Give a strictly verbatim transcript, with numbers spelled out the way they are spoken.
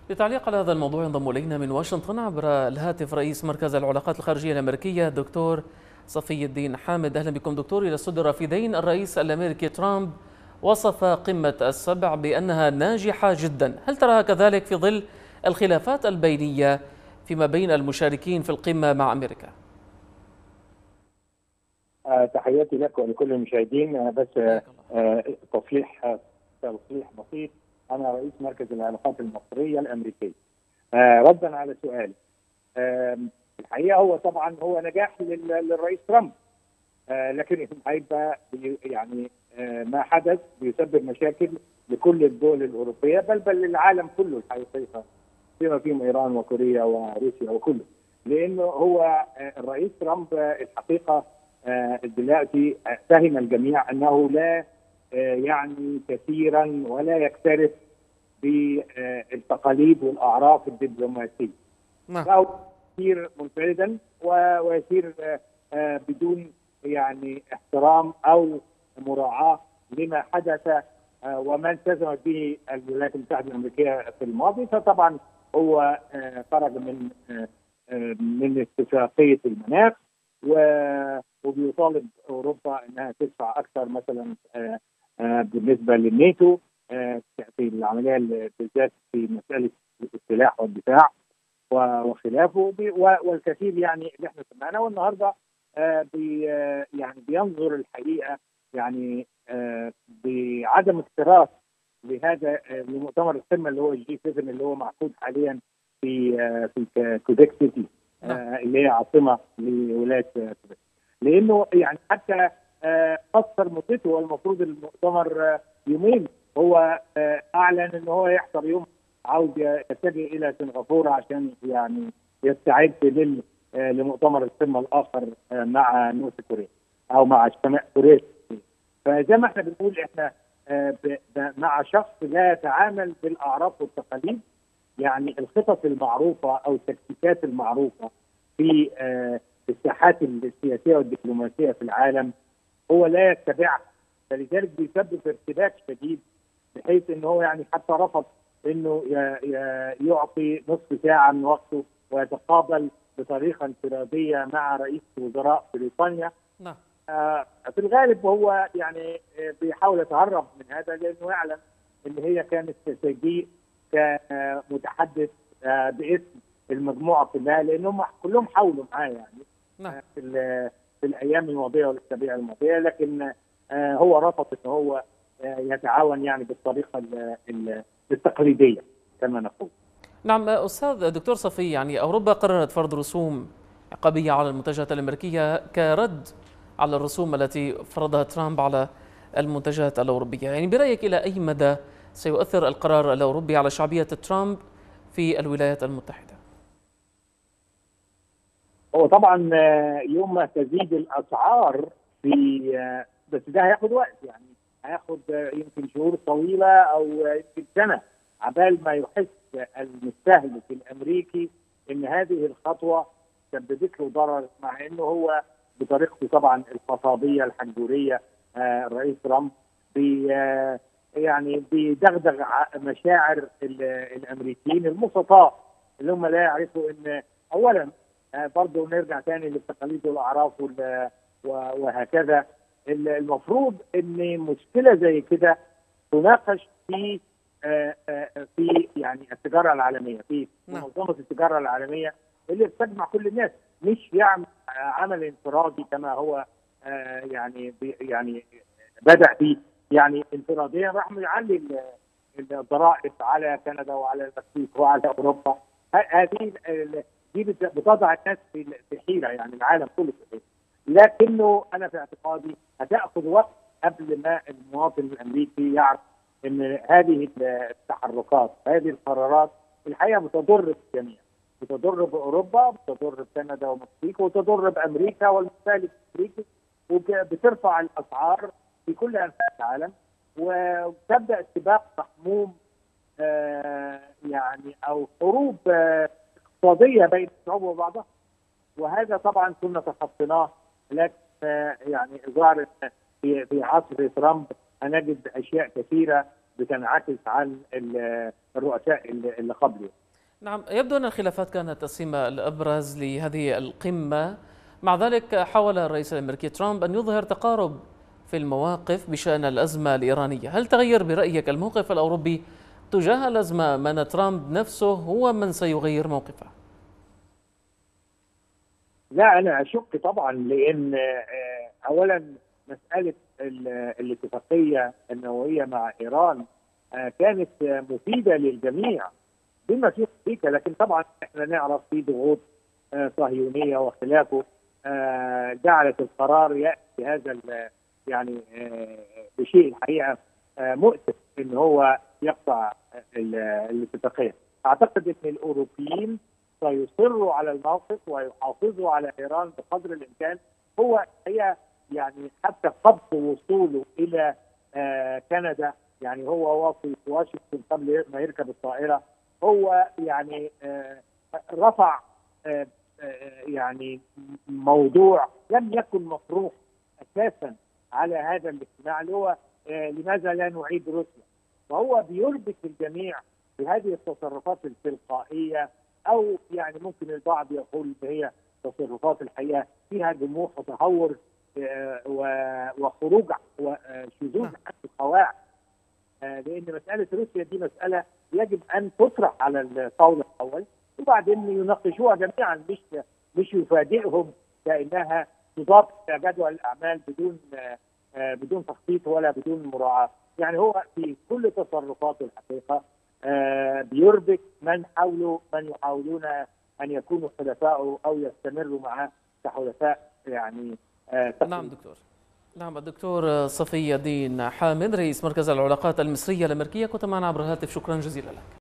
للتعليق على هذا الموضوع ينضم إلينا من واشنطن عبر الهاتف رئيس مركز العلاقات الخارجية الأمريكية دكتور صفي الدين حامد. أهلا بكم دكتور إلى استوديو الرافدين. الرئيس الأمريكي ترامب وصف قمة السبع بأنها ناجحة جدا، هل تراها كذلك في ظل الخلافات البينية فيما بين المشاركين في القمة مع أمريكا؟ آه، تحياتي لك ولكل المشاهدين. آه، بس آه، حياك الله. آه، تصليح آه، تصليح بسيط. انا رئيس مركز العلاقات المصريه الامريكيه. آه، ردا على سؤالي، آه، الحقيقه هو طبعا هو نجاح لل- للرئيس ترامب، آه، لكن هيبقى بي- يعني آه، ما حدث بيسبب مشاكل لكل الدول الاوروبيه، بل بل للعالم كله الحقيقه، بما فيهم ايران وكوريا وروسيا وكله. لانه هو آه، الرئيس ترامب آه، الحقيقه آه، دلوقتي آه، فهم الجميع انه لا آه، يعني كثيرا ولا يكترث بالتقاليد والاعراف الدبلوماسيه. نعم. فهو يسير منفردا و- ويسير آه، آه، بدون يعني احترام او مراعاه لما حدث آه، وما التزمت به الولايات المتحده الامريكيه في الماضي. فطبعا هو آه، خرج من آه، آه، من اتفاقيه المناخ و- وبيطالب اوروبا انها تدفع اكثر مثلا آه، آه، بالنسبه للناتو آه، في العمليه بالذات في مساله السلاح والدفاع وخلافه. والكثير يعني اللي احنا سمعناه. والنهارده آه بي آه يعني بينظر الحقيقه يعني آه بعدم اكتراث لهذا آه لمؤتمر القمه اللي هو الجي سبعة اللي هو معقود حاليا في آه في كوبيك سيتي نعم. آه اللي هي عاصمه لولايه كوبيك. لانه يعني حتى آه قصر مدته، والمفروض المؤتمر آه يومين، هو آه اعلن ان هو يحضر يوم، عاوز يتجه الى سنغافوره عشان يعني يستعد لل لمؤتمر القمه الاخر مع نورث كوريا او مع شمال كوريا. فزي ما احنا بنقول احنا مع شخص لا يتعامل بالاعراف والتقاليد، يعني الخطط المعروفه او التكتيكات المعروفه في الساحات السياسيه والدبلوماسيه في العالم هو لا يتبعها. فلذلك بيسبب ارتباك شديد، بحيث ان هو يعني حتى رفض انه يعطي نصف ساعه من وقته ويتقابل بطريقه انفراديه مع رئيس وزراء بريطانيا. نعم. آه في الغالب هو يعني بيحاول يتهرب من هذا، لانه يعلم ان هي كانت تجيء كمتحدث آه باسم المجموعه كلها، لانهم كلهم حاولوا معاه يعني نعم. آه في, في الايام الماضيه والاسابيع الماضيه، لكن آه هو رفض ان هو آه يتعاون يعني بالطريقه التقليديه كما نقول. نعم أستاذ دكتور صفي، يعني أوروبا قررت فرض رسوم عقابية على المنتجات الأمريكية كرد على الرسوم التي فرضها ترامب على المنتجات الأوروبية. يعني برأيك إلى أي مدى سيؤثر القرار الأوروبي على شعبية ترامب في الولايات المتحدة؟ هو طبعا يوم ما تزيد الأسعار في، بس ده هياخد وقت، يعني هياخد يمكن شهور طويلة أو يمكن سنة عبال ما يحس المستهلك الأمريكي إن هذه الخطوة سببت له ضرر، مع إنه هو بطريقته طبعا الخطابية الحنجورية الرئيس ترامب بي يعني بيدغدغ مشاعر الأمريكيين البسطاء اللي هم لا يعرفوا إن أولا برضه نرجع تاني للتقاليد والاعراف وهكذا. المفروض ان مشكله زي كده تناقش في في يعني التجاره العالميه، في منظمه التجاره العالميه اللي بتجمع كل الناس، مش يعمل عمل انفرادي كما هو يعني يعني بدا فيه يعني انفراديا، راح يعلي الضرائب على كندا وعلى المكسيك وعلى اوروبا. هذه دي بتضع الناس في حيره، يعني العالم كله في حيره. لكنه انا في اعتقادي هتاخذ وقت قبل ما المواطن الامريكي يعرف ان هذه التحركات، هذه القرارات الحقيقه بتضر الجميع، بتضر باوروبا، بتضر بكندا ومكسيك، وتضر بامريكا والمستهلك الامريكي، وبترفع الاسعار في كل انحاء العالم، وتبدا سباق محموم آه يعني او حروب آه اقتصاديه بين الشعوب وبعضها. وهذا طبعا كنا تخطيناه، لكن يعني ظهر في في عصر ترامب هنجد اشياء كثيره بتنعكس عن الرؤساء اللي قبله. نعم، يبدو أن الخلافات كانت السمة الأبرز لهذه القمة. مع ذلك حاول الرئيس الأمريكي ترامب أن يظهر تقارب في المواقف بشأن الأزمة الإيرانية. هل تغير برأيك الموقف الأوروبي تجاه الأزمة أم أن ترامب نفسه هو من سيغير موقفه؟ لا، أنا أشك طبعا، لأن أولا مسألة الاتفاقية النووية مع إيران كانت مفيدة للجميع بما فيه امريكا، لكن طبعا احنا نعرف في ضغوط صهيونيه وخلافه جعلت القرار ياتي هذا يعني بشيء الحقيقه مؤسف ان هو يقطع الاتفاقيه. اعتقد ان الاوروبيين سيصروا على الموقف ويحافظوا على ايران بقدر الامكان. هو هي يعني حتى قبل وصوله الى كندا، يعني هو واصل في واشنطن قبل ما يركب الطائره، هو يعني رفع يعني موضوع لم يكن مطروح اساسا على هذا الاجتماع، اللي هو لماذا لا نعيد روسيا؟ وهو بيربك الجميع بهذه التصرفات التلقائيه، او يعني ممكن البعض يقول هي تصرفات الحقيقه فيها جموح وتهور وخروج وشذوذ عن القواعد. لان مساله روسيا دي مساله يجب ان تطرح على الطاوله الاول، وبعدين يناقشوها جميعا، مش مش يفاجئهم كانها تضاف الى جدول الاعمال بدون بدون تخطيط ولا بدون مراعاه. يعني هو في كل تصرفاته الحقيقه بيربك من حوله، من يحاولون ان يكونوا حلفائه او يستمروا معه كحلفاء. يعني نعم دكتور. نعم، الدكتور صفي الدين حامد رئيس مركز العلاقات المصرية الأمريكية كنت معنا عبر الهاتف، شكرا جزيلا لك.